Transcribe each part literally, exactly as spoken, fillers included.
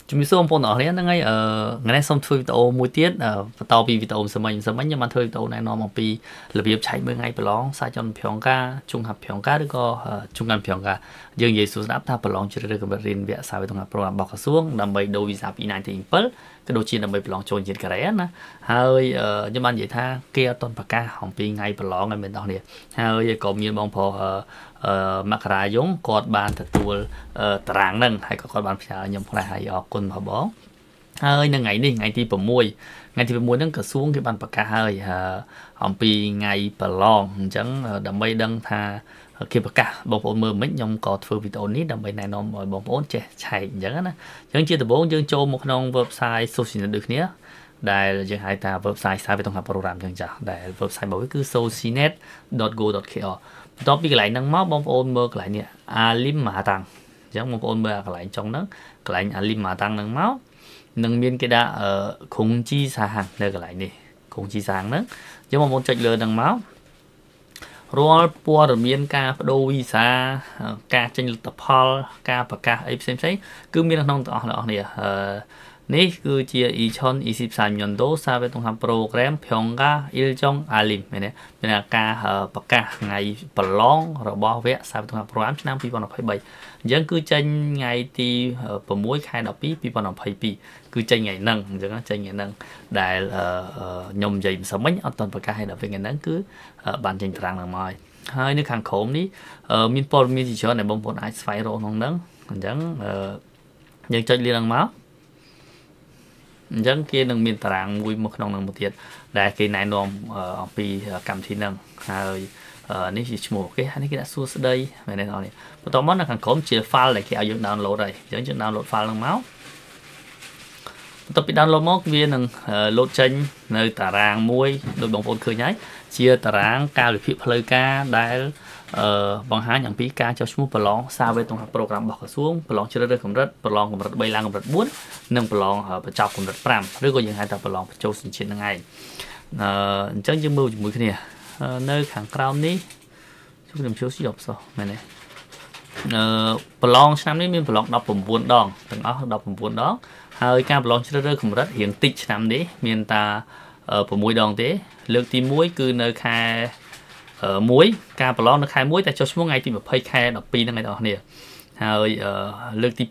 ជំរាបសួរបងប្អូនអរគ្នាហ្នឹងហើយអឺថ្ងៃនេះសូមធ្វើវីដេអូមួយទៀតបន្តពីវីដេអូសមិញសមិញខ្ញុំបានធ្វើវីដេអូណែនាំអំពីរបៀបឆែកមើលថ្ងៃប្រឡងសាចនប្រងការជុងហាប់ប្រងការឬក៏ជុងកាន់ប្រងការយើងនិយាយសួរស្ដាប់ថាប្រឡងជ្រើសរើសកម្រិតរៀនវគ្គសាវតុងប្រូក្រាមរបស់ក្រសួងដើម្បីដូរវីសា ពី chín bảy ក៏ដូចជាដើម្បីប្រឡងចូលជាតិកូរ៉េណាហើយខ្ញុំបាននិយាយថាគេអត់ទាន់ប្រកាសអំពីថ្ងៃប្រឡងឲ្យមែនបងប្អូនហើយក៏មានបងប្រុសអឺមករាយងគាត់បានទទួលតារាងហ្នឹងហើយក៏គាត់បានផ្សាយខ្ញុំផ្លែហើយអរគុណបងបងហើយនៅថ្ងៃនេះថ្ងៃទី6ថ្ងៃទី6ហ្នឹងក្រសួងគេបានប្រកាសហើយអំពីថ្ងៃប្រឡងអញ្ចឹងដើម្បីដឹងថាគេប្រកាសបងប្អូនមើលមិនខ្ញុំក៏ធ្វើវីដេអូនេះដើម្បីណែនាំឲ្យបងប្អូនចេះឆែកអញ្ចឹងណាអញ្ចឹងជាដំបូងយើងចូលមកក្នុង website Socialnet ដូចគ្នាដែលយើងហៅថា website សាវតុងប្រូក្រាមអញ្ចឹងចាស់ដែល website របស់វាគឺ socialnet dot go dot k r បន្ទាប់ពីកន្លែងហ្នឹងមកបងប្អូនមើលកន្លែងនេះ Alim Matang អញ្ចឹងបងប្អូនមើលកន្លែងចុងហ្នឹងកន្លែង Alim Matang ហ្នឹងមកនឹងមានគេដាក់ខុងជីសាហាំងនៅកន្លែងនេះខុងជីសាហាំងហ្នឹងអញ្ចឹងបងប្អូនចុចលើហ្នឹងមករាល់ព័ត៌មានការបដូរវីសាការចេញលទ្ធផលការប្រកាសអីផ្សេងផ្សេងគឺមានក្នុងទាំងអស់អ្នកនេះនេះគឺជា Ichon Isip Sanyondo សាវតុងហាប់ប្រូក្រាមភងកាអ៊ីលចុងអាលីមមែនទេមានការប្រកាសថ្ងៃប្រឡងរបស់វគ្គសាវតុងហាប់ប្រូក្រាមឆ្នាំ2023អញ្ចឹងគឺចេញថ្ងៃទី6ខែ12 2022គឺចេញថ្ងៃហ្នឹងអញ្ចឹងចេញថ្ងៃហ្នឹងដែលខ្ញុំនិយាយមិនសមមិញអត់ទាន់ប្រកាសឲ្យដល់ពេលថ្ងៃហ្នឹងគឺបានចេញត្រាំងហ្នឹងមកហើយនៅខាងក្រោមនេះមានព័ត៌មានជាច្រើនដែលបងប្អូនអាចស្វែងរកក្នុងហ្នឹងអញ្ចឹងយើងចុចលៀនហ្នឹងមកអញ្ចឹងគេនឹងមានតារាងមួយមកក្នុងនឹងមួយទៀតដែលគេណែនាំអំពីកម្មវិធីហ្នឹងហើយនេះជាឈ្មោះគេហើយនេះគេដាក់សួស្ដីមែនទេបងប្អូនបន្តមកនៅខាងក្រោមជា file ដែលគេឲ្យយើង download ហើយអញ្ចឹងយើង download file ហ្នឹងមកបន្ទាប់ពី download មកវានឹង load ចេញនៅតារាងមួយដូចបងប្អូនឃើញហើយជាតារាងការវិភាគផ្លូវការដែលអឺបង្ហាញអំពីការចុះឈ្មោះប្រឡងសាវតុងហាប់ប្រូក្រាមរបស់ក្រសួងប្រឡងជ្រើសរើសកម្រិតប្រឡងកម្រិត3ឡើងកម្រិត4និងប្រឡងបញ្ចប់កម្រិត5ឬក៏យើងហៅថាប្រឡងបញ្ចូលសញ្ជាតិហ្នឹងឯងអឺអញ្ចឹងយើងមើលជាមួយគ្នានៅខាងក្រោមនេះជួយខ្ញុំជួយយកសោះមែនទេអឺប្រឡងឆ្នាំនេះមានប្រឡង19ដងទាំងអស់19ដងហើយការប្រឡងជ្រើសរើសកម្រិតរៀងតិចឆ្នាំនេះមានតា6ដងទេលើកទី1គឺនៅខែមួយការប្រឡងនៅខែមួយតែចុះឈ្មោះថ្ងៃទី20ខែ12ហ្នឹងឯងបងប្អូនហើយលើកទី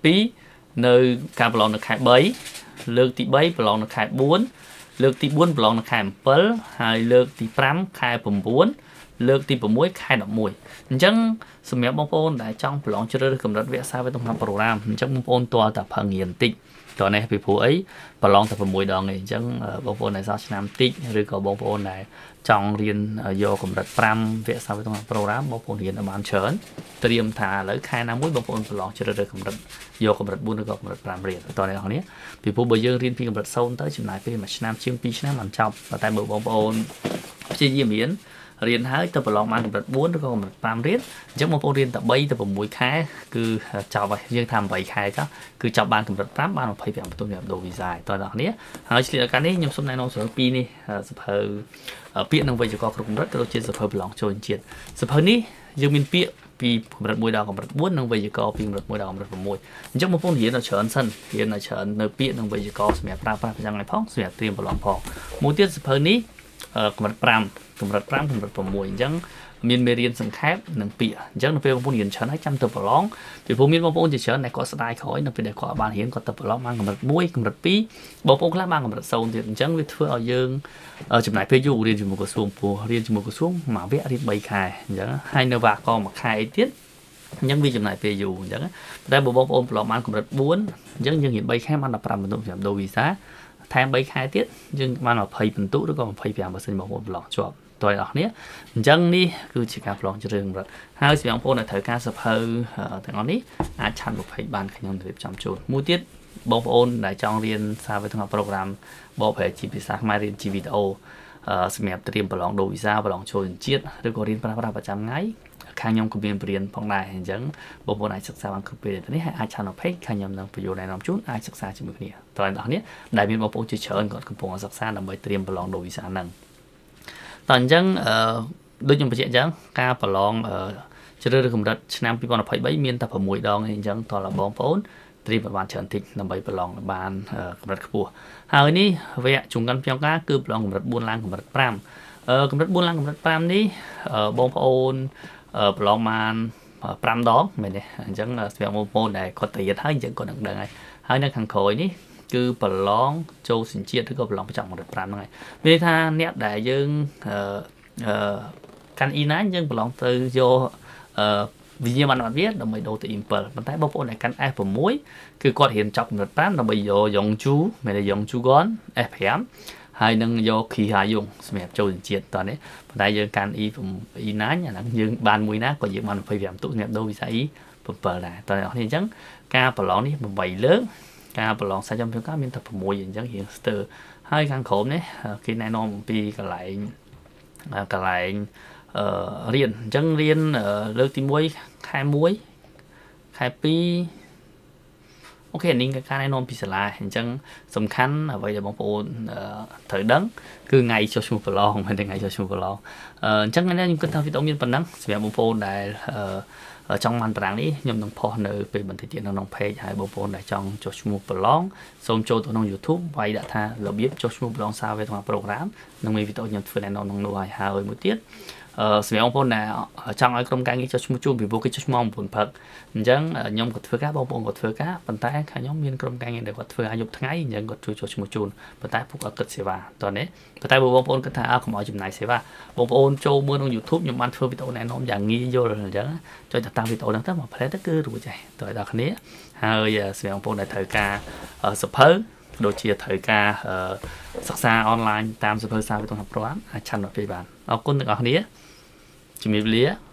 2នៅការប្រឡងនៅខែ3លើកទី3ប្រឡងនៅខែ4លើកទី4ប្រឡងនៅខែ7ហើយលើកទី5ខែ9លើកទី6ខែ11អញ្ចឹងសម្រាប់បងប្អូនដែលចង់ប្រឡងជ្រើសរើសកម្រិតវគ្គសាវតុងហាប់ប្រូក្រាមអញ្ចឹងបងប្អូនតើតាផឹងរៀនតិចតោះនេះពីព្រោះអីប្រឡងតែ6ដងឯងអញ្ចឹងបងប្អូនដែលសោះឆ្នាំតិចឬក៏បងប្អូនដែលចង់រៀនយកកម្រិត5វគ្គសាវតុងហាប់ប្រូក្រាមបងប្អូនរៀនឲ្យបានច្រើនត្រៀមថាឥឡូវខែណាមួយបងប្អូនប្រឡងជ្រើសរើសកម្រិតយកកម្រិត4ឬក៏កម្រិត5រៀនតោះអ្នកនរគ្នាពីព្រោះបើយើងរៀនពីកម្រិត0ទៅចំណាយពេលមួយឆ្នាំជាង2ឆ្នាំបានចប់តែបើបងប្អូនព្យាយាមរៀនរៀនហើយទៅប្រឡងបានកម្រិត4ឬក៏កម្រិត5រៀនអញ្ចឹងបងប្អូនរៀនតែ3ទៅ6ខែគឺចប់ហើយយើងថា8ខែចុះគឺចប់បានកម្រិត5បាន25បន្ទុកសម្រាប់ដូរវីសាតើអ្នកនរគ្នាហើយឆ្លៀតឱកាសនេះខ្ញុំសូមណែនាំសៀវភៅនេះសៀវភៅពាក្យនិងវេយ្យាករណ៍គ្រប់កម្រិតក៏ដូចជាសៀវភៅប្រឡងចូលជាតិសៀវភៅនេះយើងមានពាក្យពីកម្រិត1ដល់កម្រិត4និងវេយ្យាករណ៍ពីកម្រិត1ដល់កម្រិត6អញ្ចឹងបងប្អូនរៀនឲ្យច្រើនសិនរៀនឲ្យច្រើននៅពាក្យនិងវេយ្យាករណ៍សម្រាប់ប្រើប្រាស់ប្រចាំថ្ងៃផងសម្រាប់ត្រៀមប្រឡងផងមួយទៀតសៀវភៅនេះកម្រិត5កម្រិត5កម្រិត6អញ្ចឹងមានមេរៀនសង្ខេបនិងពាក្យអញ្ចឹងនៅពេលបងប្អូនរៀនច្រើនហើយចាំទៅប្រឡងពីព្រោះមានបងប្អូនជាច្រើនដែលគាត់ស្ដាយក្រោយនៅពេលដែលគាត់បានរៀនគាត់ទៅប្រឡងបានកម្រិត1កម្រិត2បងប្អូនខ្លះបានកម្រិត0ទៀតអញ្ចឹងវាធ្វើឲ្យយើងចំណាយពេលយូររៀនជាមួយក្រសួងព្រោះរៀនជាមួយក្រសួងមួយវគ្គរៀន3ខែអញ្ចឹងហើយនៅវគ្គកមួយខែទៀតអញ្ចឹងវាចំណាយពេលយូរអញ្ចឹងតែបើបងប្អូនប្រឡងបានកម្រិត4អញ្ចឹងយើងរៀន3ខែបាន15បន្ទុកសម្រាប់ដូរវីសាថែម3ខែទៀតយើងបាន20បន្ទុកឬក៏25%បងប្អូនប្រឡងជាប់តើអ្នកនរអញ្ចឹងនេះគឺជាការប្រឡងជ្រើសកម្រិតហើយសម្រាប់បងប្អូនដែលត្រូវការសៀវភៅទាំងអស់នេះអាចឆាត់ប្រភេទបានខ្ញុំរៀបចំជូនមួយទៀតបងប្អូនដែលចង់រៀនសាវតុងហាប់ប្រូក្រាមបកប្រែជាភាសាខ្មែររៀនជាវីដេអូសម្រាប់ត្រៀមប្រឡងដូរវីសាប្រឡងចូលជាតិឬក៏រៀនប្រើប្រាស់ប្រចាំថ្ងៃខាងខ្ញុំក៏មានបរិញ្ញាបត្រផងដែរអញ្ចឹងបងប្អូនអាចសិក្សាបានគ្រប់ពេលនេះហើយអាចឆាន page ខាងខ្ញុំនឹងបញ្យល់ណែនាំជូនអាចសិក្សាជាមួយគ្នាតើអ្នកនរដែលមានបងប្អូនជាច្រើនគាត់កំពុងសិក្សាដើម្បីត្រៀមប្រឡងដូរវីសាហ្នឹងតើអញ្ចឹងអឺដូចខ្ញុំបញ្ជាក់អញ្ចឹងការប្រឡងជ្រើសរើសកម្រិតឆ្នាំ2023មានតែ6ដងឯងអញ្ចឹងតើបងប្អូន tri vật bạn chọn thịt nằm bày bờ lòng bàn cầm đất khua hai ní về chúng căn phiêu cá cứ lòng cầm đất buôn lang cầm đất pram cầm đất buôn lang cầm đất pram ní bông ôn bờ lòng màn pram đó mình này chẳng là phiêu mô mô này có tiền thấy chẳng còn đằng đằng này hai nơi hàng khối ní cứ bờ lòng châu sinh chiết thứ có bờ lòng trọng một đất pram này vì tha nét đại dương căn in á nhưng bờ lòng từ vô vì như bạn nói biết là mấy đầu từ impulse mình thấy bao phố này căn f muối cứ có hiện trọng được tán là bây giờ dùng chú mày là dùng chú gón f hẻm hai nâng do khi hai dùng mẹ trâu triệt toàn đấy tại giờ căn y from y ná nhà nắng nhưng ban mũi ná có gì mà phải làm tụ nghiệp đâu vì sao ý bờ là toàn đó thì chẳng ca bờ lon đi một bảy lớn ca bờ lon sai trong các miền tập mùi gì chẳng hiện từ hai căn khổm đấy khi này nó một pi cả lại cả lại riêng chẳng riêng lớp tí muối khai muối khai pi ok nên cái cái này non pi lại chẳng sầm khăn ở bây giờ bóng phổ thời đấng cứ ngày cho xuống phở lon hay ngày cho xuống phở lon chẳng cái này nhưng cần thao vitamin miên phần đấng sẽ bóng phổ này ở trong màn tráng đi nhầm đồng phò nơi về bản thể tiện đồng page hay bóng phổ này trong cho xuống phở lon xong cho tôi nông YouTube vậy đã tha là biết cho xuống phở lon sao về thằng program nông mình vitamin phần này non nông nuôi hai một tiết sự ông phone nào trong ai công cái cho chúng chung vì vô cái chúng mong buồn phật chẳng nhóm của thưa cá bao bông của thưa cá bàn tay khai nhóm miên công cái để có thưa ai dục tháng nhận có chui cho chúng chung bàn tay phục ở cực sẽ vào toàn đấy bàn tay bông phone cái thà không mọi chừng này sẽ vào bông phone cho mưa trong YouTube nhưng mà thưa video này nó dạng nghi vô rồi chẳng cho tăng video đang tất mà phải tất cứ rồi chạy tới đó này hơi sự ông phone này thời ca ở sập hớ đôi chia thời ca sắc xa online tam sập hớ sao với tổng hợp program chăn vào phía bàn ở con được ở này chỉ biết